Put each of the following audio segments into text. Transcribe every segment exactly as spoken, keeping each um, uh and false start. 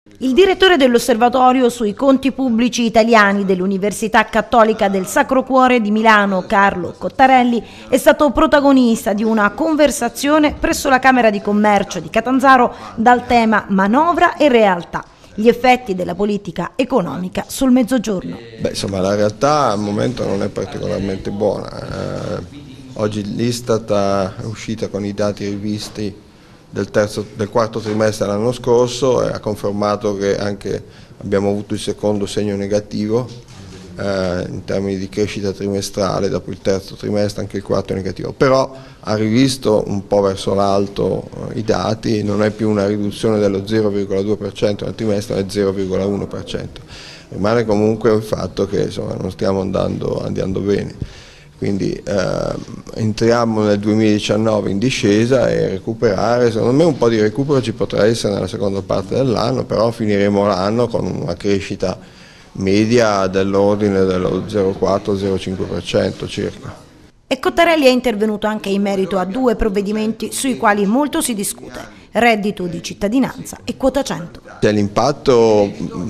Il direttore dell'Osservatorio sui conti pubblici italiani dell'Università Cattolica del Sacro Cuore di Milano, Carlo Cottarelli, è stato protagonista di una conversazione presso la Camera di Commercio di Catanzaro dal tema manovra e realtà, gli effetti della politica economica sul Mezzogiorno. Beh, insomma, la realtà al momento non è particolarmente buona. Eh, oggi l'Istat è uscita con i dati rivisti Del, terzo, del quarto trimestre dell'anno scorso e ha confermato che anche abbiamo avuto il secondo segno negativo eh, in termini di crescita trimestrale, dopo il terzo trimestre anche il quarto è negativo, però ha rivisto un po' verso l'alto eh, i dati, non è più una riduzione dello zero virgola due per cento nel trimestre, ma è zero virgola uno per cento. Rimane comunque il fatto che insomma, non stiamo andando, andando bene. Quindi eh, entriamo nel duemiladiciannove in discesa e recuperare, secondo me un po' di recupero ci potrà essere nella seconda parte dell'anno, però finiremo l'anno con una crescita media dell'ordine dello zero virgola quattro zero virgola cinque per cento circa. E Cottarelli è intervenuto anche in merito a due provvedimenti sui quali molto si discute: reddito di cittadinanza e quota cento. C'è l'impatto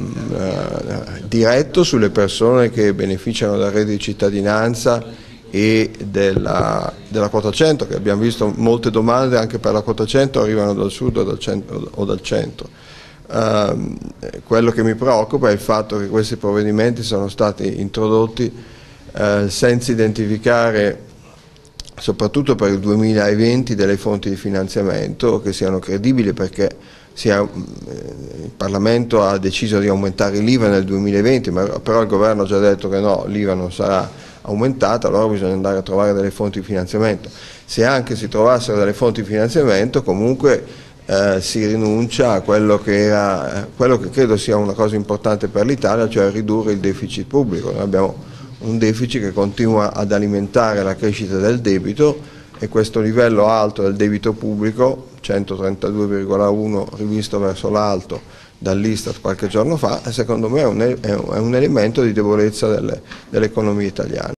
eh, diretto sulle persone che beneficiano del reddito di cittadinanza e della, della quota cento, che abbiamo visto molte domande anche per la quota cento arrivano dal sud o dal centro. O dal centro. Uh, quello che mi preoccupa è il fatto che questi provvedimenti sono stati introdotti uh, senza identificare, soprattutto per il duemilaventi, delle fonti di finanziamento che siano credibili, perché sia, eh, il Parlamento ha deciso di aumentare l'I V A nel duemilaventi, ma però il governo ha già detto che no, l'I V A non sarà aumentata, allora bisogna andare a trovare delle fonti di finanziamento. Se anche si trovassero delle fonti di finanziamento, comunque eh, si rinuncia a quello che, era, quello che credo sia una cosa importante per l'Italia, cioè ridurre il deficit pubblico. Noi abbiamo un deficit che continua ad alimentare la crescita del debito e questo livello alto del debito pubblico, centotrentadue virgola uno rivisto verso l'alto dall'Istat qualche giorno fa, secondo me è un, è un elemento di debolezza delle, dell'economia italiana.